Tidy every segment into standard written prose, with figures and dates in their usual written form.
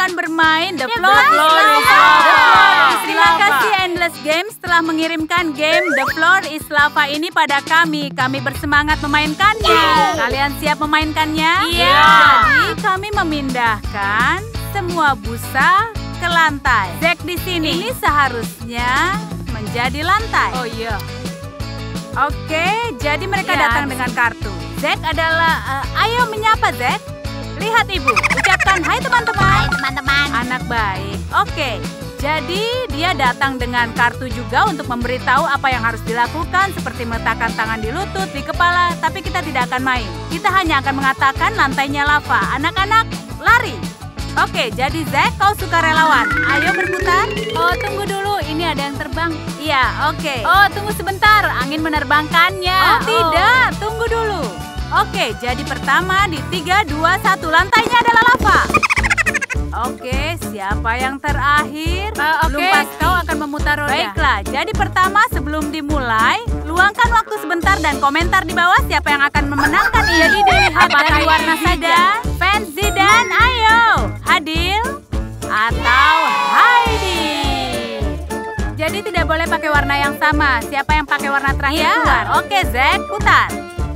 akan bermain The Floor The is Floor is Lava. Lava. Terima kasih Endless Games telah mengirimkan game The Floor is Lava ini pada kami. Kami bersemangat memainkannya. Kalian siap memainkannya? Iya. Jadi kami memindahkan semua busa ke lantai. Zack di sini. Ini seharusnya menjadi lantai. Oh iya. Oke, jadi mereka Ya, datang dengan kartu. Zack adalah, ayo menyapa Zack. Lihat ibu, ucapkan hai teman-teman. Hai teman-teman. Anak baik. Oke, jadi dia datang dengan kartu juga untuk memberitahu apa yang harus dilakukan seperti meletakkan tangan di lutut, di kepala, tapi kita tidak akan main. Kita hanya akan mengatakan lantainya lava. Anak-anak, lari. Oke, jadi Zack, kau suka relawan. Ayo berputar. Oh, tunggu dulu. Ini ada yang terbang. Iya, oke. Oh, tunggu sebentar. Angin menerbangkannya. Oh, tidak. Tunggu dulu. Oke, jadi pertama di 3, 2, 1. Lantainya adalah lava. Oke, siapa yang terakhir? Belum pasti. Kau akan memutar roda. Baiklah, jadi pertama sebelum dimulai, luangkan waktu sebentar dan komentar di bawah siapa yang akan memenangkan ini. Jadi dilihat dari warna saja. Fans Zidane, ayo. Adil atau Heidi. Jadi tidak boleh pakai warna yang sama. Siapa yang pakai warna terakhir keluar. Oke, Zack, putar.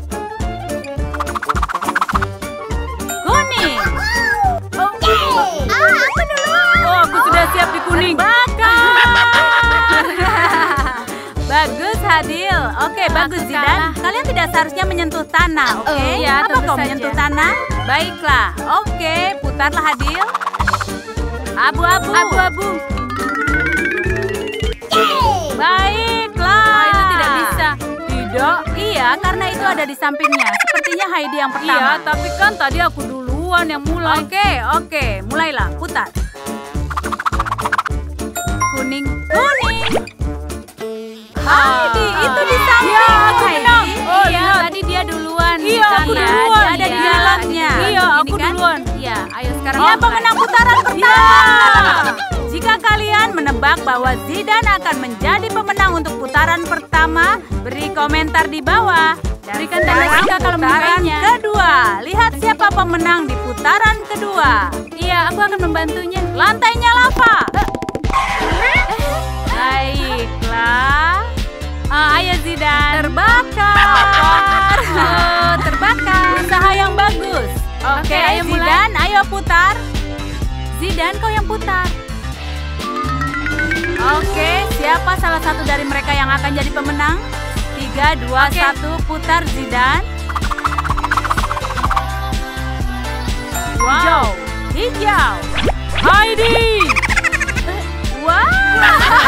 Kuning. Aku dulu. Oh, aku sudah siap di kuning. Bakar. Bagus, Hadil. Oke, bagus, Zidane. Kalian tidak seharusnya menyentuh tanah, oke? Iya, Apa tentu kau saja. menyentuh tanah? Baiklah. Oke, putarlah, Hadil. Abu-abu. Abu-abu. Baiklah. Oh, itu tidak bisa. Tidak? Iya, karena itu ada di sampingnya. Sepertinya Heidi yang pertama. Iya, tapi kan tadi aku duluan yang mulai. Oke, mulailah, putar. Kuning. Heidi, itu di samping. Iya, aku Heidi. menang. Oh, Iya, lihat. tadi dia duluan. Iya, aku Sana. duluan. Dia ada di Iya. belakangnya. Iya, Ini aku kan? duluan. Iya, ayo sekarang. Iya, Siapa menang putaran pertama? Jika kalian menebak bahwa Zidane akan menjadi pemenang untuk putaran pertama, beri komentar di bawah. Dan Berikan tanda sekarang suka kalau putaran menyukainya. kedua. Lihat siapa pemenang di putaran kedua. Iya, aku akan membantunya. Lantainya lava. Baiklah. Ayo Zidane. Terbakar. Terbakar. Usaha yang bagus. Oke, ayo mulai. Zidane, ayo putar. Zidane, kau yang putar. Oke, siapa salah satu dari mereka yang akan jadi pemenang? 3, 2, 1, putar Zidane. Wow. Hijau. Heidi. Wow.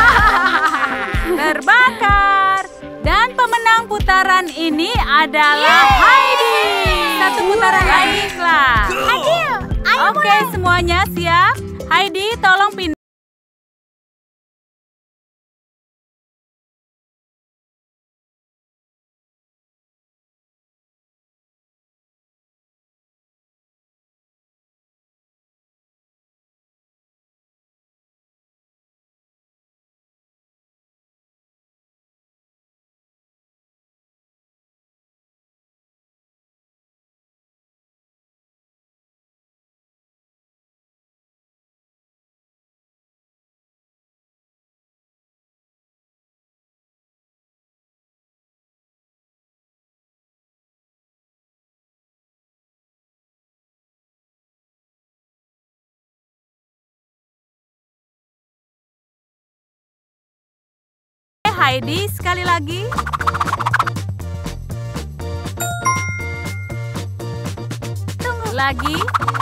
Terbakar. Dan pemenang putaran ini adalah Heidi. Satu putaran baiklah. Adil, ayo Oke, semuanya siap? Heidi, tolong pindah. Heidi, sekali lagi. Tunggu. Lagi.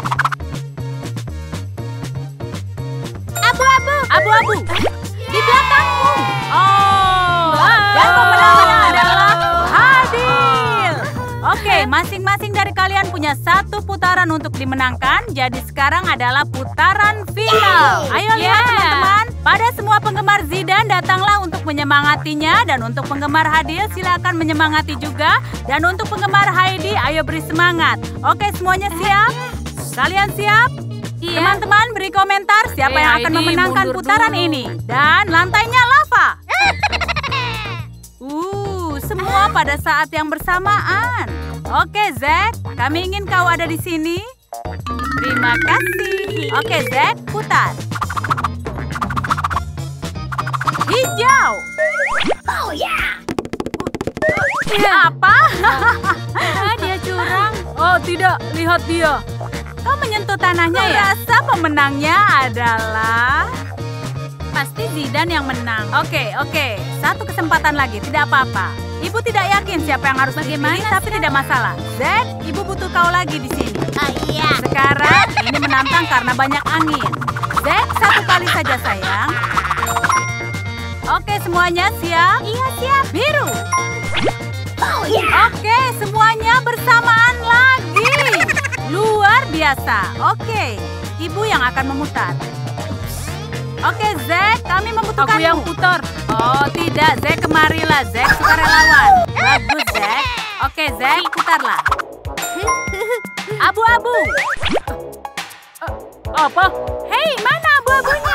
Abu-abu. Abu-abu. Di belakangmu. Oh. Dan pemenangnya adalah Hadil. Oke, masing-masing dari kalian punya satu putaran untuk dimenangkan. Jadi sekarang adalah putaran final. Ayo lihat teman-teman. Pada semua penggemar Zidane datanglah untuk menyemangatinya. Dan untuk penggemar Hadil silakan menyemangati juga. Dan untuk penggemar Heidi ayo beri semangat. Oke, semuanya siap? Kalian siap? Iya. Teman-teman beri komentar siapa yang akan Heidi, memenangkan mundur putaran dulu. ini. Dan lantainya lava. Semua pada saat yang bersamaan. Oke, Zack, kami ingin kau ada di sini. Beri Terima kasih. Oke, Zack, putar. Hijau. Oh ya. Apa? Dia curang. Oh, tidak. Lihat dia. Kau menyentuh tanahnya ya? Rasa pemenangnya adalah... Pasti Zidane yang menang. Oke. Satu kesempatan lagi, tidak apa-apa. Ibu tidak yakin siapa yang harus dipilih, tapi tidak masalah. Zack, ibu butuh kau lagi di sini. Iya. Sekarang ini menantang karena banyak angin. Zack, satu kali saja sayang. Oke, semuanya siap? Iya, siap. Biru. Oh ya. Oke, semuanya bersamaan lagi. Luar biasa. Oke, ibu yang akan memutar. Oke, Zack, kami membutuhkanmu. Aku yang putar. Oh, tidak. Zack, kemarilah. Zack, sukarelawan. Bagus, Zack. Oke, Zack, putarlah. Abu-abu. Apa? Hei, mana abu-abunya?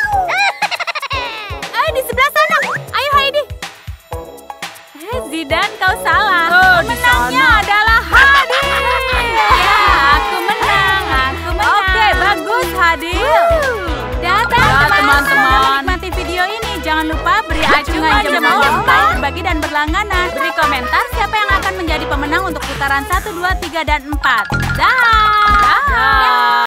Di sebelah sana. Ayo, Heidi. Zidane, kau salah. Oh, di Pemenangnya sana. adalah Hadi. Ya, aku menang. Oke, bagus, Hadi. Datang, Ya, teman-teman. Menikmati video ini. Jangan lupa beri acungan aja jempol, mau. like, berbagi, dan berlangganan. Beri komentar siapa yang akan menjadi pemenang untuk putaran 1, 2, 3, dan 4. Dah.